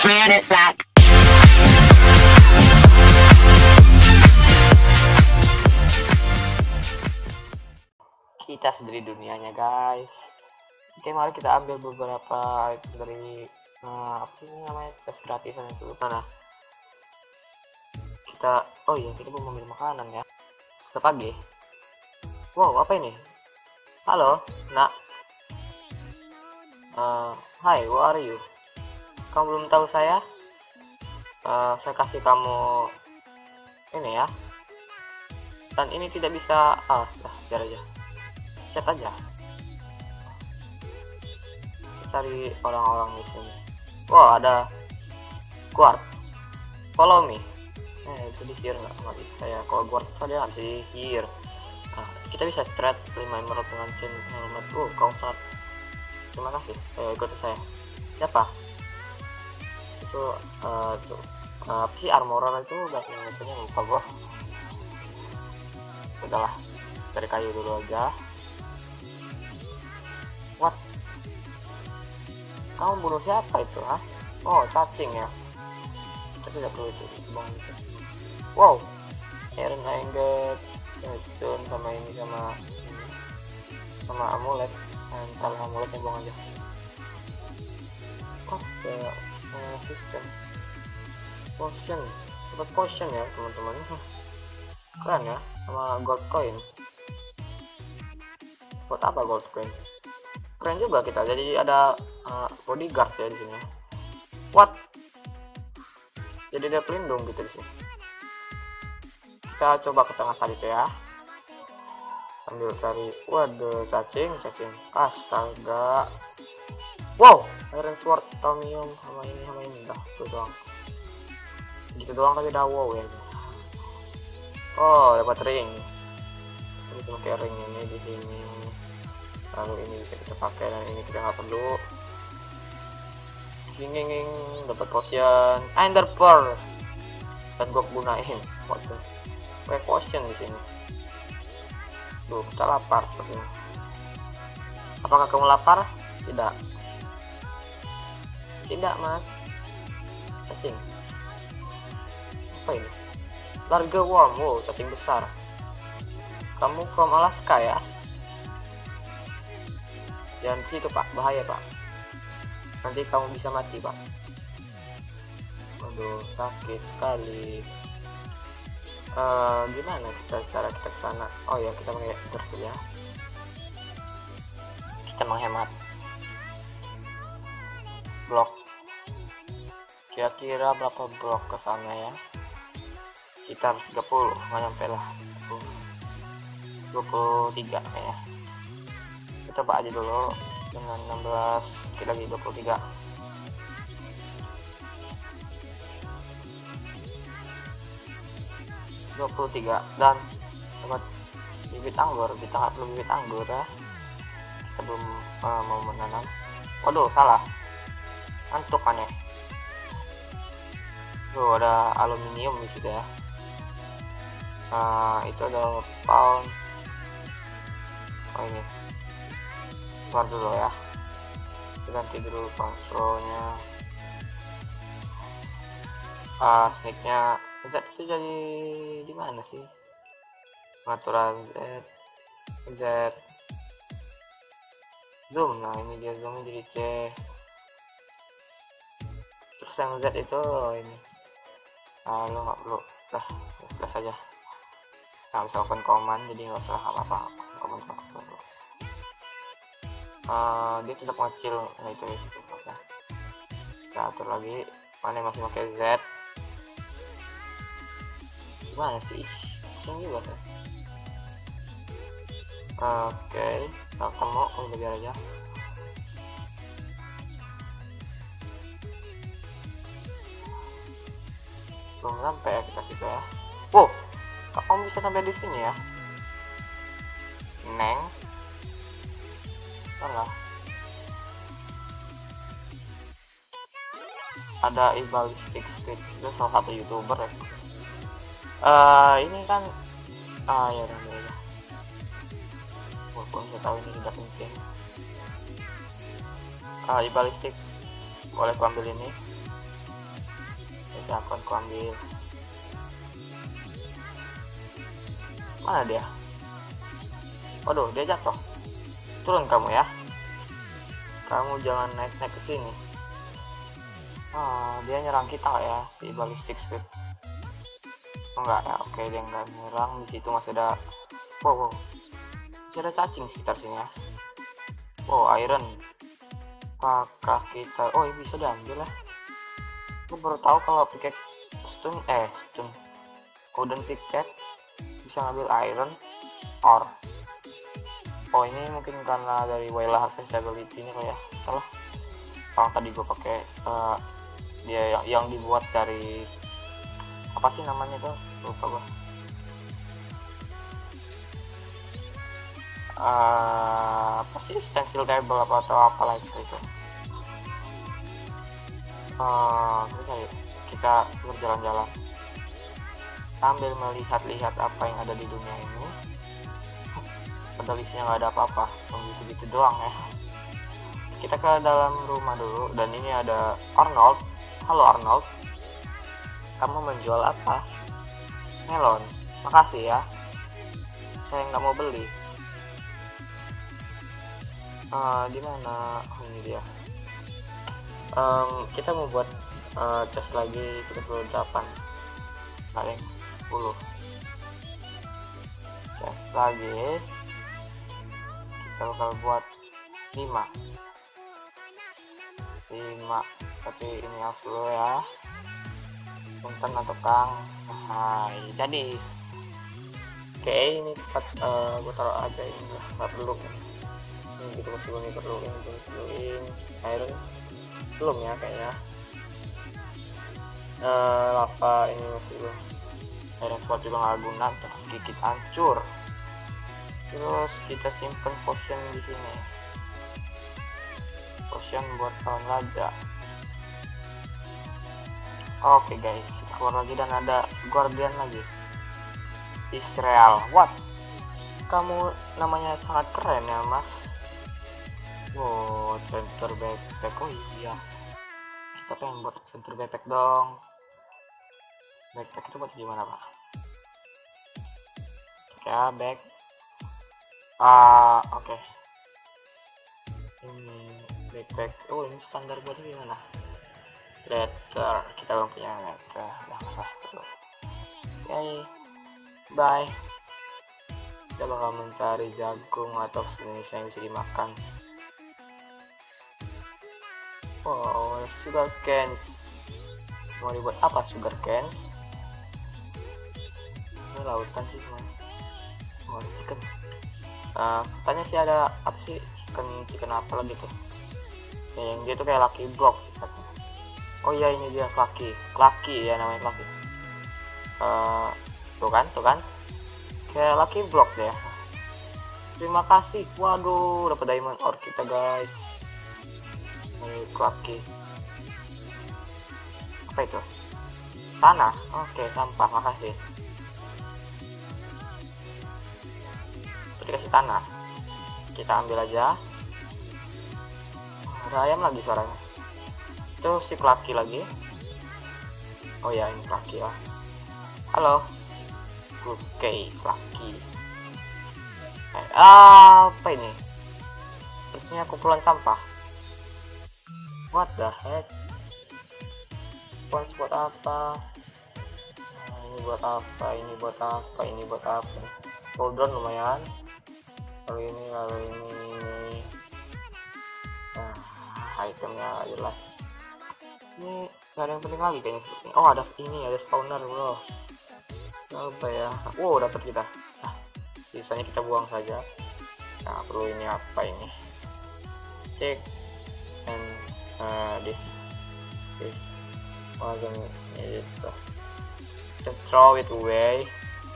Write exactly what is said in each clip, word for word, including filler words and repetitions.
ran it like. Kita sudah di dunianya, guys. Oke, mari kita ambil beberapa item dari uh, apa sih ini namanya, akses gratisan itu. Mana kita, oh iya, kita belum ambil makanan ya. Sudah pagi. Wow, apa ini? Halo, nak. Uh, Hai, who are you? Kamu belum tahu saya? Uh, saya kasih kamu ini ya. Dan ini tidak bisa, ah, dah, biar aja. Chat aja. Cari orang-orang di sini. Wow, ada guard. Follow me. Eh, bisa di-hear nggak? Nggak bisa saya. Kalau guard saja nggak di-hear. Nah, kita bisa trade lima emerald dengan chain helmet. Oh, kau sangat. Terima kasih. Eh, ikuti saya. Siapa? Itu, uh, itu uh, apa sih armorer itu? Bahasa Indonesia lupa gua. Udahlah, cari kayu dulu aja. What? Kamu bunuh siapa itu, ha? Oh, cacing ya. Kita tidak perlu itu, bang. Wow, iron ingot, stone sama ini sama sama amulet. Mental amuletnya buang aja. Oh, ya, uh, sistem potion, dapat potion ya teman-teman. Keren ya, sama gold coin. Buat apa gold coin? Keren juga kita. Jadi ada uh, bodyguard ya di sini. What? Jadi ada pelindung gitu di sini. Kita coba ke tengah tadi ya. Sambil cari. Waduh, cacing, cacing. Astaga. Wow, iron sword, tomium sama ini sama ini dah, tuh doang. Gitu doang tapi dah wow ya. Oh, dapat ring. Bisa pakai ring ini di sini. Lalu ini bisa kita pakai dan ini kita nggak perlu. Ginging, dapat potion, ender pearl. Dan gua gunain. Waduh, pakai potion di sini. Tuh, kita lapar sepertinya. Apakah kamu lapar? Tidak. Tidak, mas. Cacing. Apa ini? Larga worm. Wow, cacing besar. Kamu from Alaska ya? Jangan situ pak, bahaya pak. Nanti kamu bisa mati pak. Waduh, sakit sekali. Uh, gimana kita cara kita ke sana? Oh ya, kita pakai terus ya. Kita menghemat blok. Kira-kira berapa blok ke sana ya? Sekitar tiga puluh, nggak nyampe lah. dua puluh tiga ya. Kita coba aja dulu dengan enam belas, kita lagi dua puluh tiga. dua puluh tiga dan dapat bibit anggur. Kita nggak perlu bibit anggur ya. Kita belum uh, mau menanam. Waduh, salah. Antuk aneh. Tuh ada aluminium di situ ya. Nah, itu ada spawn. Oh ini. Keluar dulu ya. Kita ganti dulu controlnya. Ah, snake-nya Z itu jadi di mana sih? Pengaturan Z, Z, zoom. Nah ini dia zoomnya jadi C. Terus yang Z itu ini. Nah, lo nggak perlu, dah, jelas saja. Nggak bisa open command, jadi nggak usah apa-apa. Command dulu. Uh, dia tidak mengecil, nah itu di situ. Ya. Kita atur lagi. Mana yang masih pakai Z? Gimana sih? Pusing juga kan? Oke, kita ketemu, kita belajar aja. Belum sampai ya kita situ ya. Wow, kamu bisa sampai di sini ya, Neng. Salah. Ada Ibalistic Street, itu salah satu youtuber ya. Uh, ini kan, ah ya udah ya. Walaupun saya tahu ini tidak penting. Ah, Ibalistic, boleh ku ambil ini. Tidak akan ku ambil. Mana dia? Waduh, dia jatuh. Turun kamu ya. Kamu jangan naik-naik ke sini. Ah, dia nyerang kita ya, si ballistic script. Oh, enggak ya, oke dia enggak nyerang. Di situ masih ada, wow, wow. Masih ada cacing sekitar sini ya. Wow, iron. Apakah kita, oh ini bisa diambil ya. Aku baru tahu kalau pickaxe stun, eh stun, golden pickaxe bisa ngambil iron ore. Oh ini mungkin karena dari Wayla harvestability ini kayak salah. Kalau tadi gue pakai uh, dia yang, yang dibuat dari apa sih namanya tuh, lupa gue. Uh, apa sih stencil table apa atau apa lagi itu. Uh, kita berjalan-jalan sambil melihat-lihat apa yang ada di dunia ini. Padahal isinya nggak ada apa-apa, gitu-gitu doang ya. Kita ke dalam rumah dulu, dan ini ada Arnold. Halo Arnold, kamu menjual apa? Melon. Makasih ya, saya nggak mau beli. Uh, di mana? Oh, ini dia. Um, kita mau buat uh, chest lagi tiga puluh delapan, nggak yang sepuluh. Chest lagi. Kita bakal buat lima lima, tapi ini harus dulu ya, punten atau kang. Nah, jadi oke, ini tempat uh, gue taruh aja ini lah, nggak perlu ini gitu, masih belum perlu ini perluin iron belum ya kayaknya. Uh, lava ini masih belum, iron sword juga nggak guna, gigit hancur. Terus kita simpen potion di sini, potion buat lawan raja. Oke guys, kita keluar lagi dan ada guardian lagi, Israel. What? Kamu namanya sangat keren ya mas. Wow, center backpack. Oh iya, kita pengen buat center backpack dong. Backpack itu buat gimana pak? Ya back. Ah, oke. Okay. Ini backpack. Oh, ini standar buat gimana? Letter. Kita belum punya letter. Langsung dulu. Oke. Bye. Kita bakal mencari jagung atau sejenis yang bisa dimakan. Oh, sugar canes. Mau dibuat apa sugar canes? Ini lautan sih semuanya. Oh, chicken. Uh, katanya sih ada apa sih, chicken chicken apa lagi tuh ya, yang dia tuh kayak lucky block sih katanya. Oh iya, ini dia lucky lucky ya namanya lucky. Uh, tuh kan tuh kan kayak lucky block deh. Terima kasih. Waduh, dapat diamond ore kita guys. Ini lucky. Apa itu? Tanah. Oke, sampah. Makasih. Dikasih tanah, kita ambil aja. Ada ayam lagi suaranya. Itu si Klaki lagi. Oh ya, ini Klaki ya. Halo. Oke, Klaki. Eh, apa ini? Terusnya kumpulan sampah. What the heck? Spons buat apa? Nah, ini buat apa? Ini buat apa? Ini buat apa? Cauldron lumayan. Lalu ini, lalu ini, ini. Nah, itemnya gak jelas. Ini gak ada yang penting lagi kayaknya sepertinya. Oh, ada ini, ada spawner bro. Apa ya? Wow, dapat kita. Nah, sisanya kita buang saja. Nah, perlu ini apa ini? Check and uh, this, this wasn't it. Just throw it away.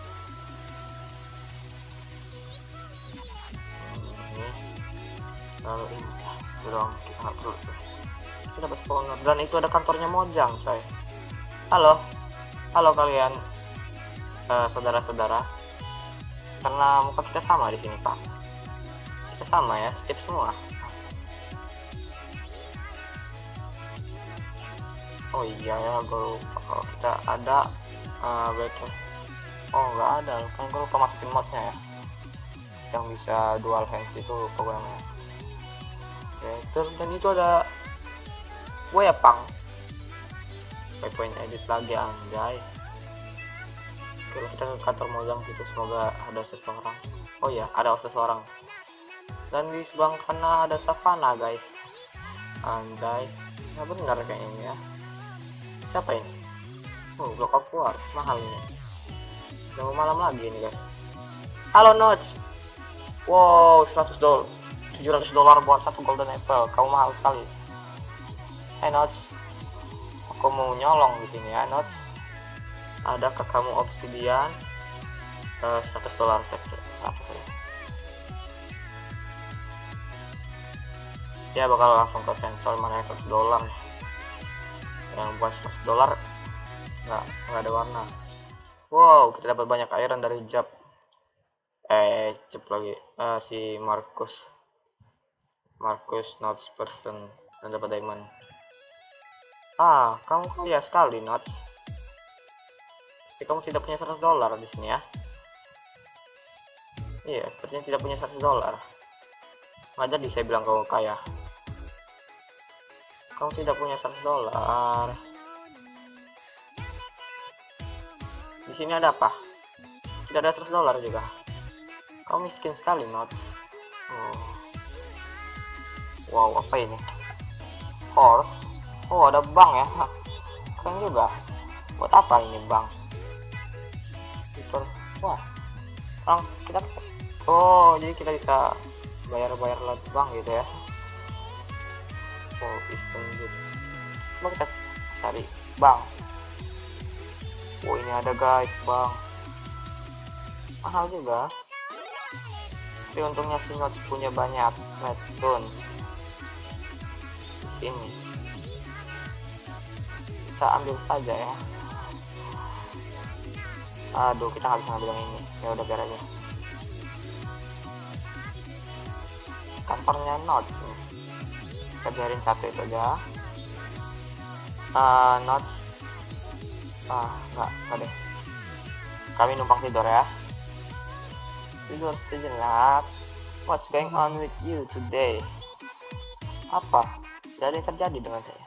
Lalu ini dorong, kita nggak perlu. Kita dapat spawner dan itu ada kantornya Mojang say. Halo halo kalian uh, saudara-saudara, karena muka kita sama di sini pak, kita sama ya, skip semua. Oh iya ya, gue lupa kalau kita ada uh, backnya. Oh nggak ada, kan gue lupa masukin modnya ya, yang bisa dual hands itu lupa gue namanya. Oke, terus dan itu ada Wepang point edit lagi anjay. Oke, kita ke kantor Mojang gitu, semoga ada seseorang. Oh ya, ada seseorang. Dan di sebelah kanan ada savana guys, anjay. Nah benar kayaknya ini ya. Siapa ini? Oh, block of war mahal ini. Udah mau malam lagi ini guys. Halo Notch. Wow, seratus dolar, tujuh ratus dolar buat satu golden apple. Kamu mahal sekali. Hey Notch, aku mau nyolong di sini ya Notch. Adakah kamu obsidian? Uh, seratus dolar saja. Dia bakal langsung ke sensor mana yang seratus dolar. Yang buat seratus dolar nggak nggak ada warna. Wow, kita dapat banyak iron dari Jab. Eh, cep lagi uh, si Marcus. Marcus Notes person dan dapat diamond. Ah, kamu kaya sekali Notes. Tapi kamu tidak punya seratus dolar di sini ya. Iya, sepertinya tidak punya seratus dolar. Nggak jadi saya bilang kamu kaya. Kamu tidak punya seratus dolar. Di sini ada apa? Tidak ada seratus dolar juga. Kamu miskin sekali, Notes. Oh. Wow, apa ini? Horse. Oh, ada bank ya. Keren juga. Buat apa ini bank? Itu. Wah. Orang kita. Oh, jadi kita bisa bayar-bayar lewat bank gitu ya. Oh, piston gitu. Coba kita cari bank. Oh, ini ada guys, bank. Mahal juga. Tapi untungnya si Notch punya banyak redstone. Ini kita ambil saja ya. Aduh, kita nggak bisa ngambil yang ini. Ya udah biar aja. Kantornya Notch nih. Kita biarin satu itu aja. Uh, Notch. Ah, nggak, nggak deh. Kami numpang tidur ya. Tidur sejenak. What's going on with you today? Apa? Tidak ada yang terjadi dengan saya.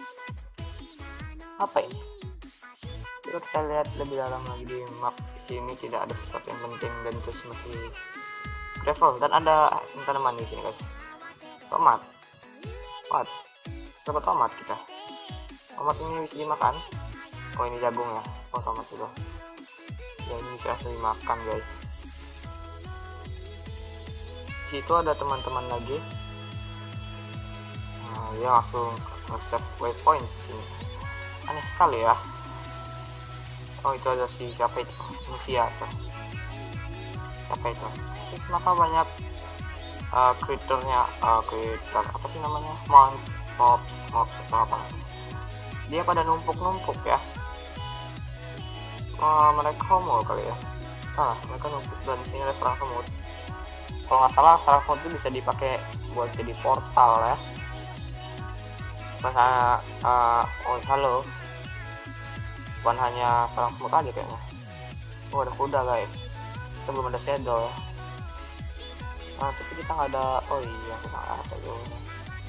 Apa ini? Coba kita lihat lebih dalam lagi di map. Di sini tidak ada sesuatu yang penting dan terus masih gravel dan ada tanaman di sini guys. Tomat. What? Dapat tomat kita. Tomat ini bisa dimakan. Oh ini jagung ya. Oh tomat juga. Ya ini bisa dimakan guys. Di situ ada teman-teman lagi. Nah, dia langsung nge-set waypoint di sini. Aneh sekali ya. Oh itu ada si siapa itu? Manusia tuh. Siapa itu? Terus kenapa banyak uh, creature-nya? Uh, creature apa sih namanya? Mons, mobs, mobs atau apa? Dia pada numpuk-numpuk ya. Uh, mereka homo kali ya. Nah, mereka numpuk dan sini ada serang semut. Kalau nggak salah serang semut itu bisa dipakai buat jadi portal ya. Masa uh, oh halo. Bukan hanya serang semut aja kayaknya. Oh ada kuda guys. Kita belum ada shadow ya. Nah tapi kita nggak ada. Oh iya kita nggak ada juga.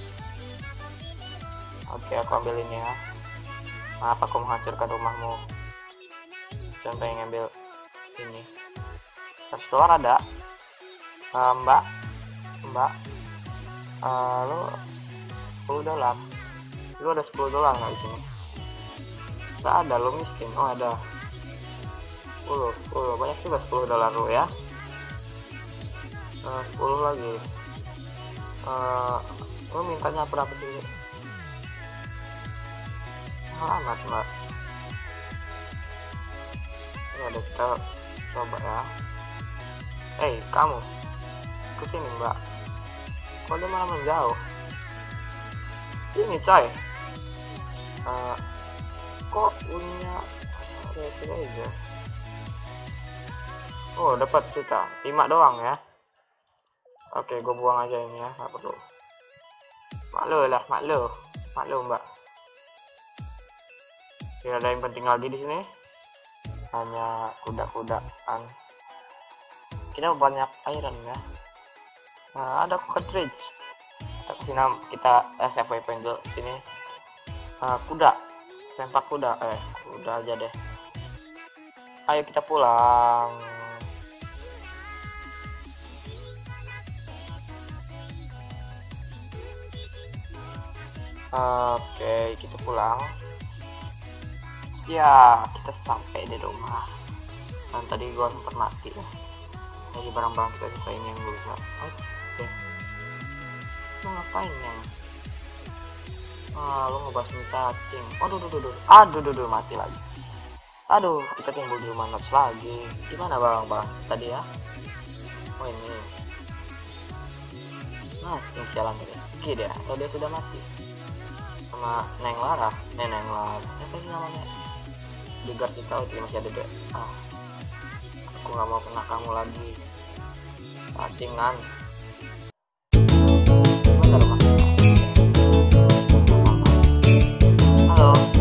Oke aku ambil ini ya. Kenapa aku menghancurkan rumahmu? Dan pengen ngambil ini. seratus dolar ada. Uh, mbak Mbak uh, Lu sepuluh dolar. Lu ada sepuluh dolar nggak di sini? Nggak ada, lu miskin. Oh ada sepuluh, sepuluh banyak juga sepuluh dolar lu ya. Uh, sepuluh lagi. Uh, lu mintanya berapa sih? Amat mbak. Ini ada kita coba ya. Eh hey, kamu kesini mbak. Kok dia malah menjauh? Sini coy. Uh, kok punya ada aja. Oh dapat kita lima doang ya. Oke gue buang aja ini ya, nggak perlu. Maklum lah, maklum maklum mbak. tidak ada yang penting lagi di sini, hanya kuda-kudaan. Kita banyak iron ya. Nah, ada cartridge. Kita kasih nama, kita S F W P dulu sini. Uh, kuda, sempak kuda, eh kuda aja deh. Ayo kita pulang. Oke, kita pulang. Ya, kita sampai di rumah. Dan tadi gua sempat mati ya. Jadi barang-barang kita selesai ini yang gue bisa. Oke. Lu ngapain ya? Ah, lu ngebasin cacing. Aduh, aduh, aduh, aduh, aduh, aduh, mati lagi. Aduh, kita timbul di rumah Nots lagi. Gimana bang-bang tadi ya? Oh ini. Nah, ini sialan tadi. Oke dia, atau dia sudah mati. Sama Neng Lara, Neneng Lara. Apa sih namanya? Di guard kita oh, masih ada deh. Ah, aku nggak mau kena kamu lagi. Cacingan. Gimana rumah? Halo.